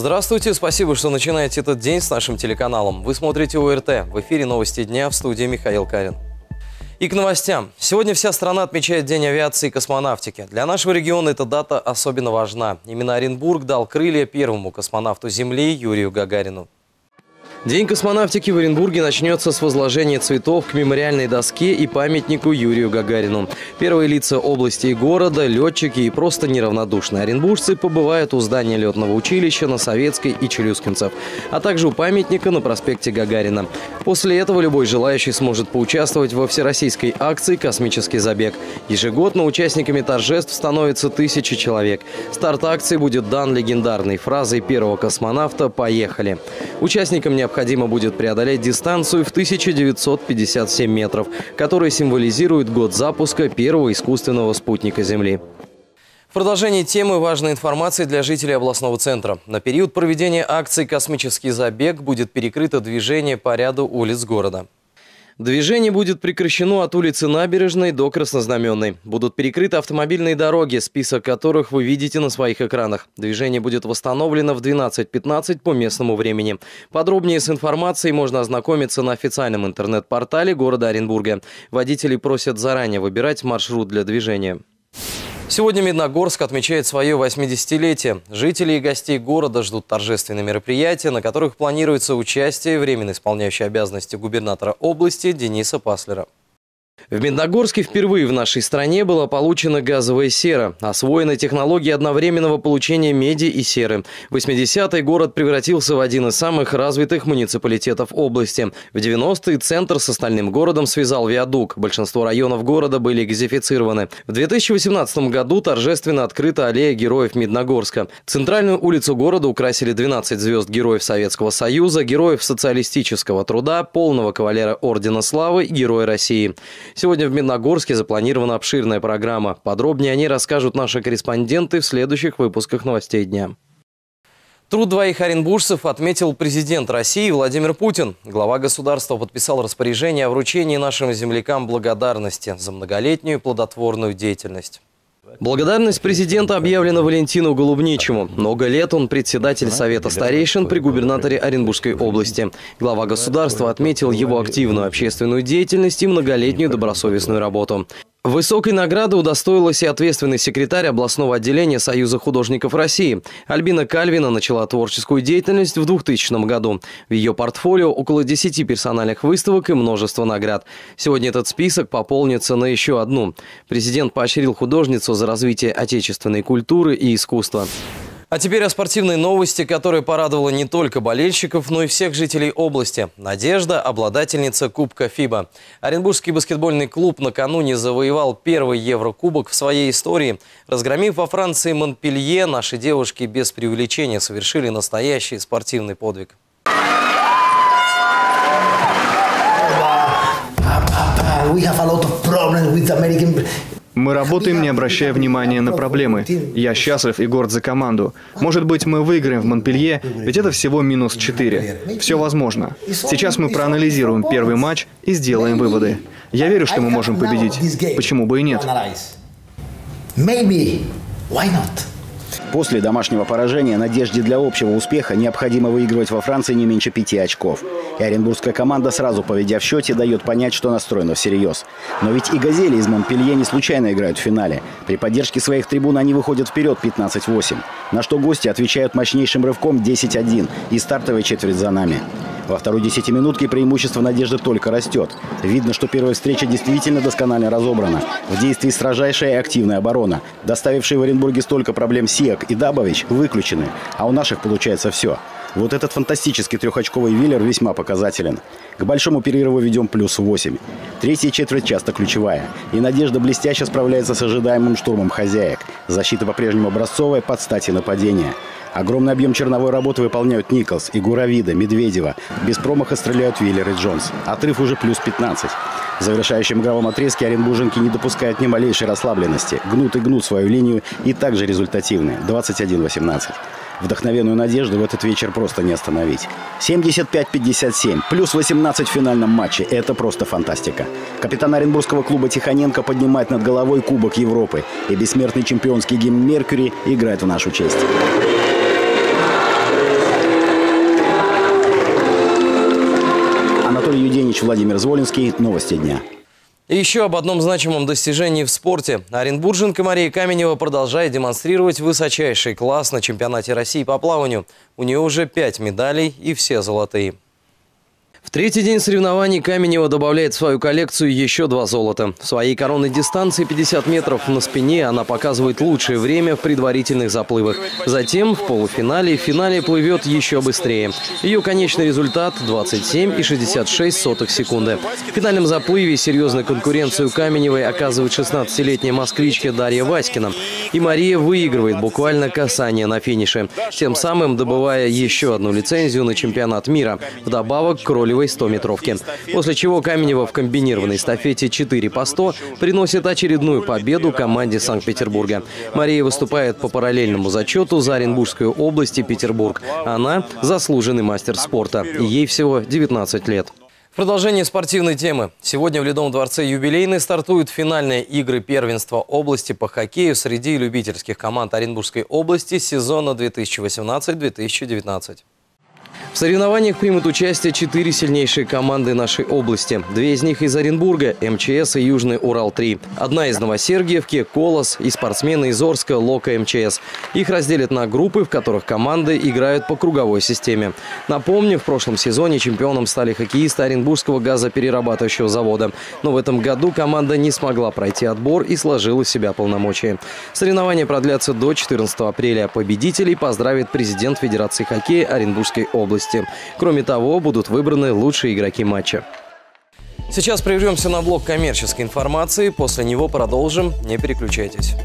Здравствуйте, спасибо, что начинаете этот день с нашим телеканалом. Вы смотрите ОРТ. В эфире новости дня, в студии Михаил Карин. И к новостям. Сегодня вся страна отмечает День авиации и космонавтики. Для нашего региона эта дата особенно важна. Именно Оренбург дал крылья первому космонавту Земли Юрию Гагарину. День космонавтики в Оренбурге начнется с возложения цветов к мемориальной доске и памятнику Юрию Гагарину. Первые лица области и города, летчики и просто неравнодушные оренбуржцы побывают у здания летного училища на Советской и Челюскинцев, а также у памятника на проспекте Гагарина. После этого любой желающий сможет поучаствовать во всероссийской акции «Космический забег». Ежегодно участниками торжеств становится 1000 человек. Старт акции будет дан легендарной фразой первого космонавта «Поехали». Участникам необходимо будет преодолеть дистанцию в 1957 метров, которая символизирует год запуска первого искусственного спутника Земли. В продолжении темы важной информации для жителей областного центра. На период проведения акции «Космический забег» будет перекрыто движение по ряду улиц города. Движение будет прекращено от улицы Набережной до Краснознаменной. Будут перекрыты автомобильные дороги, список которых вы видите на своих экранах. Движение будет восстановлено в 12:15 по местному времени. Подробнее с информацией можно ознакомиться на официальном интернет-портале города Оренбурга. Водителей просят заранее выбирать маршрут для движения. Сегодня Медногорск отмечает свое 80-летие. Жители и гостей города ждут торжественные мероприятия, на которых планируется участие временно исполняющей обязанности губернатора области Дениса Паслера. В Медногорске впервые в нашей стране была получена газовая сера. Освоена технология одновременного получения меди и серы. В 80-е город превратился в один из самых развитых муниципалитетов области. В 90-е центр с остальным городом связал виадук. Большинство районов города были газифицированы. В 2018 году торжественно открыта аллея героев Медногорска. Центральную улицу города украсили 12 звезд героев Советского Союза, героев социалистического труда, полного кавалера Ордена Славы и Героя России. Сегодня в Медногорске запланирована обширная программа. Подробнее о ней расскажут наши корреспонденты в следующих выпусках новостей дня. Труд двоих оренбуржцев отметил президент России Владимир Путин. Глава государства подписал распоряжение о вручении нашим землякам благодарности за многолетнюю плодотворную деятельность. Благодарность президента объявлена Валентину Голубничему. Много лет он председатель Совета старейшин при губернаторе Оренбургской области. Глава государства отметил его активную общественную деятельность и многолетнюю добросовестную работу. Высокой награды удостоилась и ответственный секретарь областного отделения Союза художников России. Альбина Кальвина начала творческую деятельность в 2000 году. В ее портфолио около 10 персональных выставок и множество наград. Сегодня этот список пополнится на еще одну. Президент поощрил художницу за развитие отечественной культуры и искусства. А теперь о спортивной новости, которая порадовала не только болельщиков, но и всех жителей области. Надежда – обладательница Кубка ФИБА. Оренбургский баскетбольный клуб накануне завоевал первый Еврокубок в своей истории. Разгромив во Франции Монпелье, наши девушки без преувеличения совершили настоящий спортивный подвиг. Мы работаем, не обращая внимания на проблемы. Я счастлив и горд за команду. Может быть, мы выиграем в Монпелье, ведь это всего -4. Все возможно. Сейчас мы проанализируем первый матч и сделаем выводы. Я верю, что мы можем победить. Почему бы и нет? После домашнего поражения надежде для общего успеха необходимо выигрывать во Франции не меньше 5 очков. И оренбургская команда, сразу поведя в счете, дает понять, что настроена всерьез. Но ведь и «Газели» из Монпелье не случайно играют в финале. При поддержке своих трибун они выходят вперед 15-8. На что гости отвечают мощнейшим рывком 10-1. И стартовая четверть за нами. Во второй десятиминутке преимущество «Надежды» только растет. Видно, что первая встреча действительно досконально разобрана. В действии строжайшая и активная оборона. Доставившие в Оренбурге столько проблем Сиак и Дабович выключены. А у наших получается все. Вот этот фантастический трехочковый Виллер весьма показателен. К большому перерыву ведем +8. Третья четверть часто ключевая. И «Надежда» блестяще справляется с ожидаемым штурмом хозяек. Защита по-прежнему образцовая, под стати нападения. Огромный объем черновой работы выполняют Николс, Игуравида, Медведева. Без промаха стреляют Виллер и Джонс. Отрыв уже +15. В завершающем игровом отрезке оренбурженки не допускают ни малейшей расслабленности. Гнут и гнут свою линию и также результативны. 21-18. Вдохновенную «Надежду» в этот вечер просто не остановить. 75-57, +18 в финальном матче. Это просто фантастика. Капитан оренбургского клуба Тихоненко поднимает над головой Кубок Европы. И бессмертный чемпионский гимн «Меркьюри» играет в нашу честь. Анатолий Юденич, Владимир Зволинский. Новости дня. И еще об одном значимом достижении в спорте. Оренбурженка Мария Каменева продолжает демонстрировать высочайший класс на чемпионате России по плаванию. У нее уже 5 медалей и все золотые. В третий день соревнований Каменева добавляет в свою коллекцию еще 2 золота. В своей коронной дистанции 50 метров на спине она показывает лучшее время в предварительных заплывах. Затем в полуфинале и финале плывет еще быстрее. Ее конечный результат – 27,66 секунды. В финальном заплыве серьезную конкуренцию Каменевой оказывает 16-летняя москвичка Дарья Васькина. И Мария выигрывает буквально касание на финише, тем самым добывая еще одну лицензию на чемпионат мира, вдобавок к ролевой 100-метровке. После чего Каменева в комбинированной эстафете 4 по 100 приносит очередную победу команде Санкт-Петербурга. Мария выступает по параллельному зачету за Оренбургскую область и Петербург. Она заслуженный мастер спорта. И ей всего 19 лет. В продолжение спортивной темы. Сегодня в Ледовом дворце «Юбилейный» стартуют финальные игры первенства области по хоккею среди любительских команд Оренбургской области сезона 2018-2019. В соревнованиях примут участие 4 сильнейшие команды нашей области. 2 из них из Оренбурга – МЧС и Южный Урал-3. Одна из Новосергиевки – Колос и спортсмены из Орска – Лока МЧС. Их разделят на группы, в которых команды играют по круговой системе. Напомню, в прошлом сезоне чемпионом стали хоккеисты Оренбургского газоперерабатывающего завода. Но в этом году команда не смогла пройти отбор и сложила в себя полномочия. Соревнования продлятся до 14 апреля. Победителей поздравит президент Федерации хоккея Оренбургской области. Кроме того, будут выбраны лучшие игроки матча. Сейчас прервемся на блок коммерческой информации. После него продолжим. Не переключайтесь.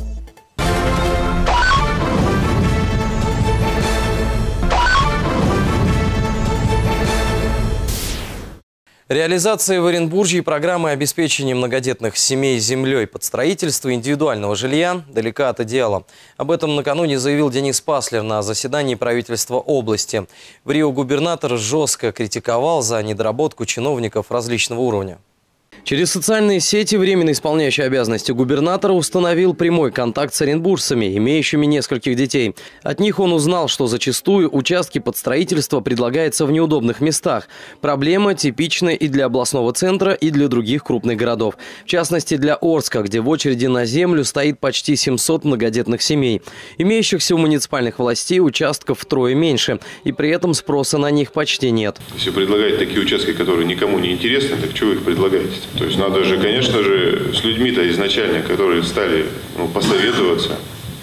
Реализация в Оренбурге программы обеспечения многодетных семей землей под строительство индивидуального жилья далека от идеала. Об этом накануне заявил Денис Паслер на заседании правительства области. В Рио губернатор жестко критиковал за недоработку чиновников различного уровня. Через социальные сети временно исполняющий обязанности губернатора установил прямой контакт с оренбуржцами, имеющими нескольких детей. От них он узнал, что зачастую участки под строительство предлагаются в неудобных местах. Проблема типичная и для областного центра, и для других крупных городов. В частности, для Орска, где в очереди на землю стоит почти 700 многодетных семей. Имеющихся у муниципальных властей участков втрое меньше, и при этом спроса на них почти нет. Если предлагаете такие участки, которые никому не интересны, так чего вы их предлагаете? То есть надо же, конечно же, с людьми-то изначально, которые стали посоветоваться,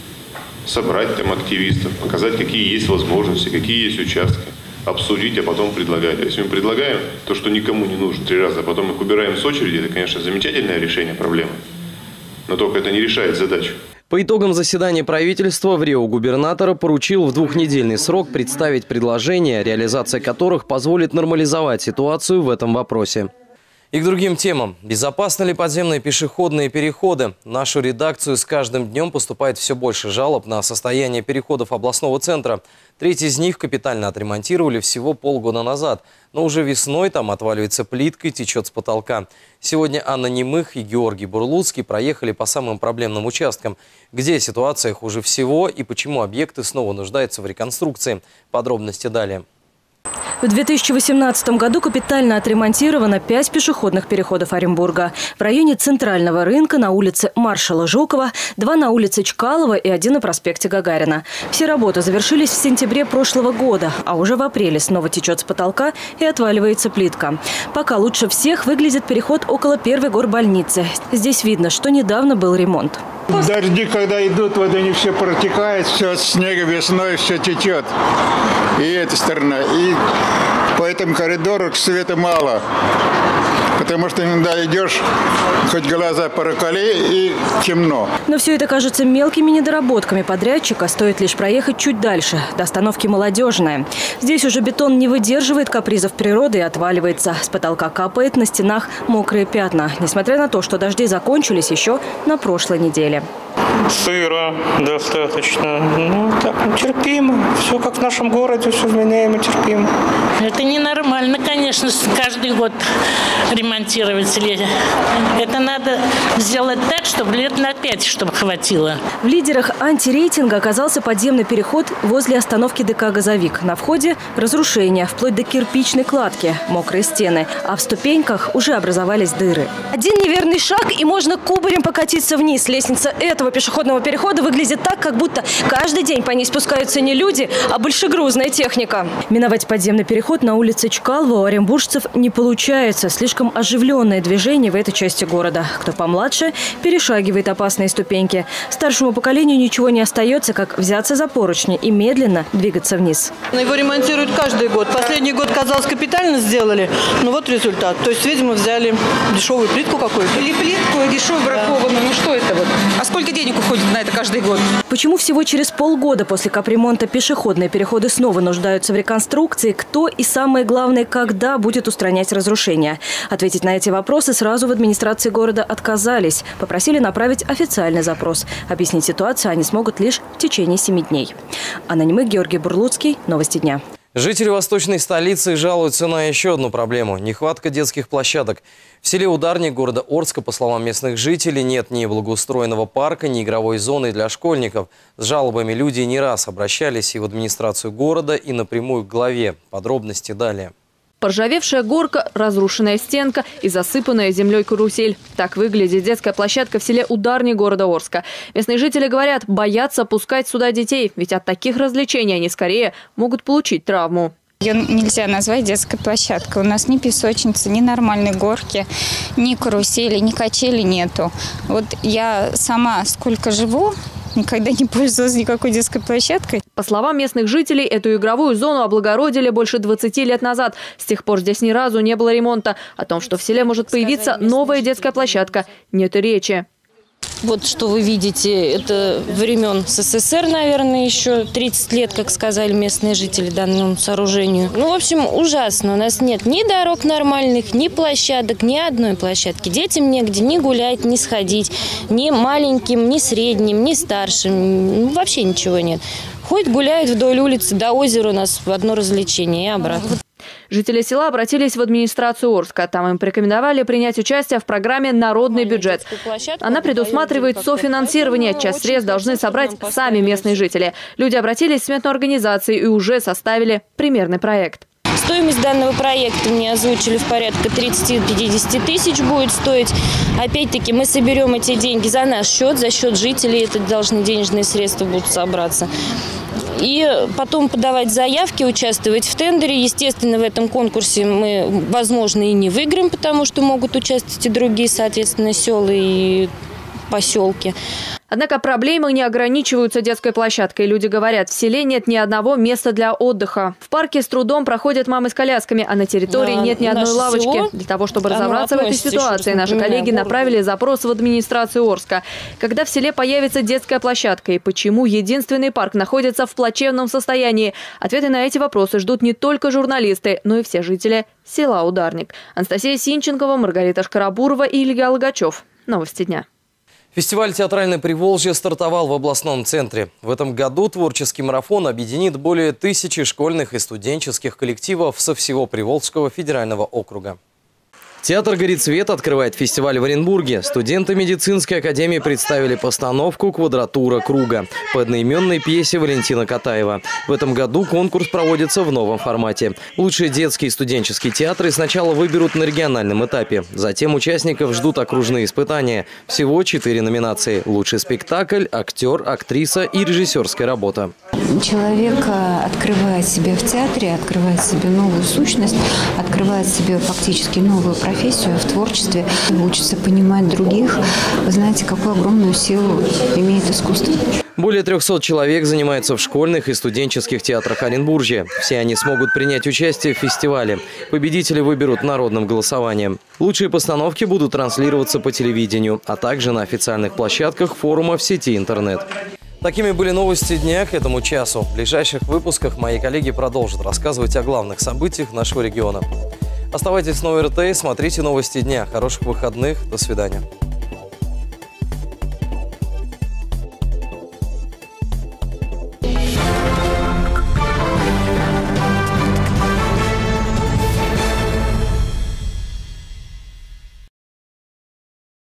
собрать там активистов, показать, какие есть возможности, какие есть участки, обсудить, а потом предлагать. А если мы предлагаем то, что никому не нужно 3 раза, а потом их убираем с очереди, это, конечно, замечательное решение проблемы. Но только это не решает задачу. По итогам заседания правительства в Рио губернатора поручил в 2-недельный срок представить предложения, реализация которых позволит нормализовать ситуацию в этом вопросе. И к другим темам. Безопасны ли подземные пешеходные переходы? В нашу редакцию с каждым днем поступает все больше жалоб на состояние переходов областного центра. 3 из них капитально отремонтировали всего полгода назад. Но уже весной там отваливается плитка и течет с потолка. Сегодня Анна Немых и Георгий Бурлуцкий проехали по самым проблемным участкам. Где ситуация хуже всего и почему объекты снова нуждаются в реконструкции? Подробности далее. В 2018 году капитально отремонтировано 5 пешеходных переходов Оренбурга. В районе Центрального рынка, на улице Маршала Жукова, 2 на улице Чкалова и 1 на проспекте Гагарина. Все работы завершились в сентябре прошлого года, а уже в апреле снова течет с потолка и отваливается плитка. Пока лучше всех выглядит переход около 1-й горбольницы. Здесь видно, что недавно был ремонт. Дожди, когда идут, вот они все протекают, все от снега весной, все течет. И эта сторона. И по этому коридору света мало. Потому что иногда идешь, хоть глаза проколи, и темно. Но все это кажется мелкими недоработками подрядчика. Стоит лишь проехать чуть дальше, до остановки «Молодежная». Здесь уже бетон не выдерживает капризов природы и отваливается. С потолка капает, на стенах мокрые пятна. Несмотря на то, что дожди закончились еще на прошлой неделе. Сыро достаточно. Так, терпимо. Все как в нашем городе, все вменяемо, терпимо. Это ненормально, конечно, каждый год ремонт ремонтировать ли. Это надо сделать так, чтобы лет на 5, чтобы хватило. В лидерах антирейтинга оказался подземный переход возле остановки ДК «Газовик». На входе разрушения, вплоть до кирпичной кладки, мокрые стены. А в ступеньках уже образовались дыры. Один неверный шаг, и можно кубарем покатиться вниз. Лестница этого пешеходного перехода выглядит так, как будто каждый день по ней спускаются не люди, а большегрузная техника. Миновать подземный переход на улице Чкалова у оренбуржцев не получается. Слишком оживленное движение в этой части города. Кто помладше, перешагивает опасные ступеньки. Старшему поколению ничего не остается, как взяться за поручни и медленно двигаться вниз. Его ремонтируют каждый год. Последний год, казалось, капитально сделали. Ну вот результат. То есть, видимо, взяли дешевую плитку какую-то. Или плитку дешевую бракованную. Ну что это вот? А сколько денег уходит на это каждый год? Почему всего через полгода после капремонта пешеходные переходы снова нуждаются в реконструкции? Кто и, самое главное, когда будет устранять разрушения? Ответить на эти вопросы сразу в администрации города отказались. Попросили направить официальный запрос. Объяснить ситуацию они смогут лишь в течение 7 дней. Анна Немых, Георгий Бурлуцкий. Новости дня. Жители восточной столицы жалуются на еще одну проблему – нехватка детских площадок. В селе Ударник города Орска, по словам местных жителей, нет ни благоустроенного парка, ни игровой зоны для школьников. С жалобами люди не раз обращались и в администрацию города, и напрямую к главе. Подробности далее. Поржавевшая горка, разрушенная стенка и засыпанная землей карусель. Так выглядит детская площадка в селе Ударник города Орска. Местные жители говорят, боятся пускать сюда детей, ведь от таких развлечений они скорее могут получить травму. Ее нельзя назвать детской площадкой. У нас ни песочницы, ни нормальной горки, ни карусели, ни качели нету. Вот я сама сколько живу, никогда не пользовалась никакой детской площадкой. По словам местных жителей, эту игровую зону облагородили больше 20 лет назад. С тех пор здесь ни разу не было ремонта. О том, что в селе может появиться новая детская площадка, нет и речи. Вот что вы видите, это времен СССР, наверное, еще 30 лет, как сказали местные жители, данному сооружению. Ну, в общем, ужасно. У нас нет ни дорог нормальных, ни площадок, ни одной площадки. Детям негде ни гулять, ни сходить, ни маленьким, ни средним, ни старшим. Ну, вообще ничего нет. Ходят, гуляют вдоль улицы, до озера у нас в одно развлечение и обратно. Жители села обратились в администрацию Орска. Там им порекомендовали принять участие в программе «Народный бюджет». Она предусматривает софинансирование. Часть средств должны собрать сами местные жители. Люди обратились в сметную организацию и уже составили примерный проект. Стоимость данного проекта мне озвучили в порядка 30-50 тысяч будет стоить. Опять-таки мы соберем эти деньги за наш счет, за счет жителей. Это должны денежные средства будут собраться. И потом подавать заявки, участвовать в тендере. Естественно, в этом конкурсе мы, возможно, и не выиграем, потому что могут участвовать и другие, соответственно, села и поселки. Однако проблемы не ограничиваются детской площадкой. Люди говорят, в селе нет ни одного места для отдыха. В парке с трудом проходят мамы с колясками, а на территории нет ни одной лавочки. Для того, чтобы разобраться в этой ситуации, наши коллеги направили запрос в администрацию Орска. Когда в селе появится детская площадка и почему единственный парк находится в плачевном состоянии? Ответы на эти вопросы ждут не только журналисты, но и все жители села Ударник. Анастасия Синченкова, Маргарита Шкарабурова и Илья Логачев. Новости дня. Фестиваль «Театральное Приволжье» стартовал в областном центре. В этом году творческий марафон объединит более 1000 школьных и студенческих коллективов со всего Приволжского федерального округа. Театр «Горит свет» открывает фестиваль в Оренбурге. Студенты медицинской академии представили постановку «Квадратура круга» по одноименной пьесе Валентина Катаева. В этом году конкурс проводится в новом формате. Лучшие детские и студенческие театры сначала выберут на региональном этапе. Затем участников ждут окружные испытания. Всего 4 номинации – лучший спектакль, актер, актриса и режиссерская работа. Человек открывает себя в театре, открывает себе новую сущность, открывает себе фактически новую профессию в творчестве, учится понимать других. Вы знаете, какую огромную силу имеет искусство. Более 300 человек занимаются в школьных и студенческих театрах Оренбуржья. Все они смогут принять участие в фестивале. Победители выберут народным голосованием. Лучшие постановки будут транслироваться по телевидению, а также на официальных площадках форума в сети интернет. Такими были новости дня к этому часу. В ближайших выпусках мои коллеги продолжат рассказывать о главных событиях нашего региона. Оставайтесь с ОРТ, смотрите новости дня. Хороших выходных. До свидания.